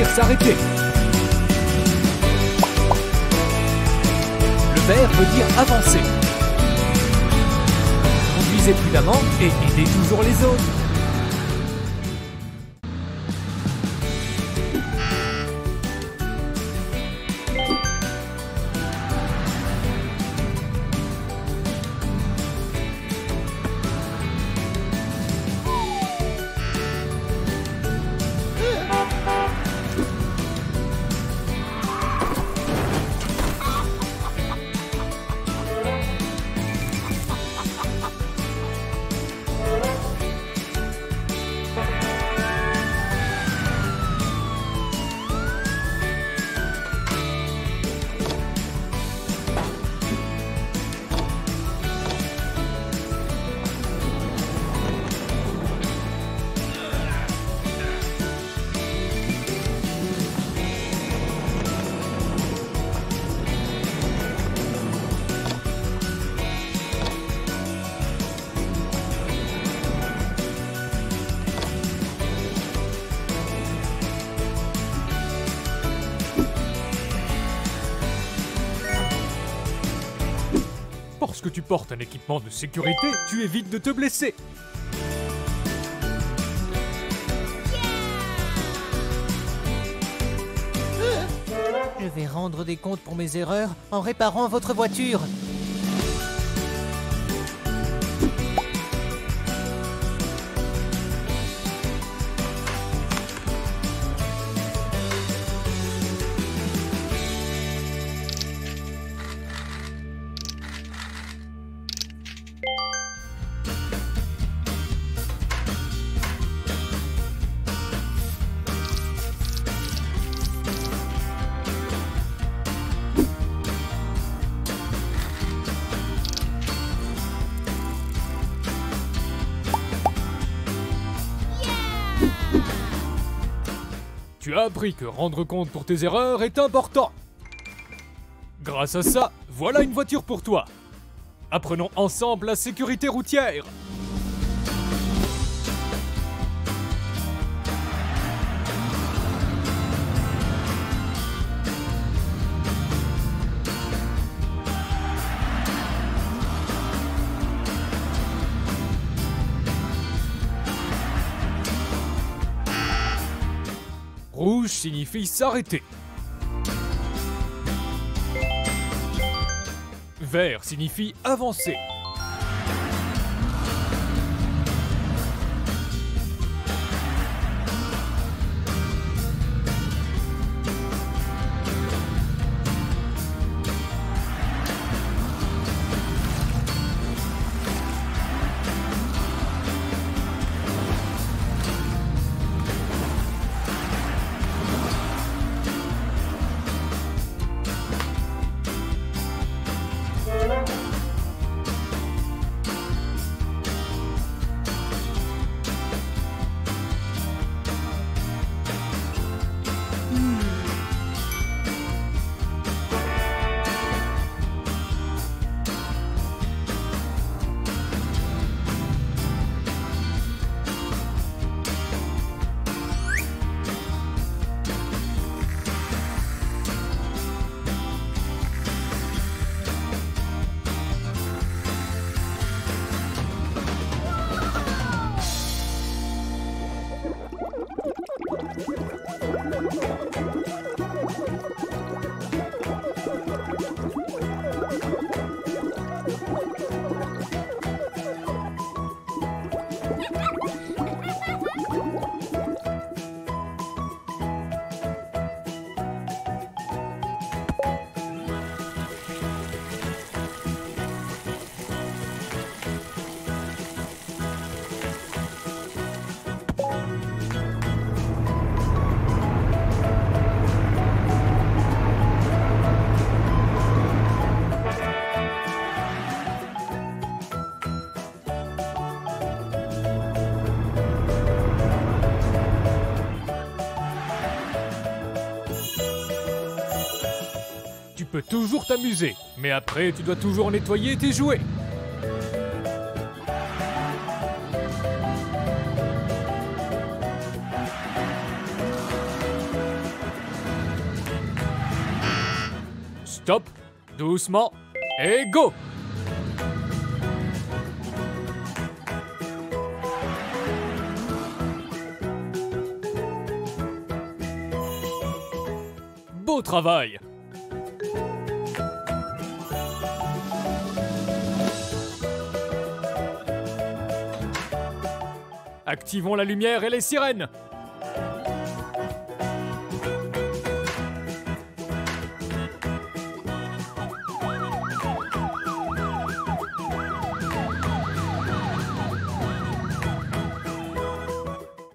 dire s'arrêter. Le vert veut dire avancer. Conduisez prudemment et aidez toujours les autres. Parce que tu portes un équipement de sécurité, tu évites de te blesser. Je vais rendre des comptes pour mes erreurs en réparant votre voiture. Tu as appris que rendre compte pour tes erreurs est important. Grâce à ça, voilà une voiture pour toi. Apprenons ensemble la sécurité routière. Rouge signifie s'arrêter. Vert signifie avancer. Tu peux toujours t'amuser, mais après tu dois toujours nettoyer tes jouets. Stop, doucement, et go! Beau travail! Activons la lumière et les sirènes!